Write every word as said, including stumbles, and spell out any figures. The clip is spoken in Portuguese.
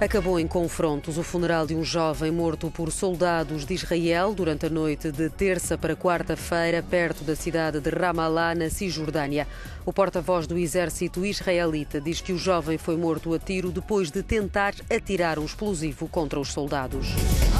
Acabou em confrontos o funeral de um jovem morto por soldados de Israel durante a noite de terça para quarta-feira, perto da cidade de Ramallah, na Cisjordânia. O porta-voz do exército israelita diz que o jovem foi morto a tiro depois de tentar atirar um explosivo contra os soldados.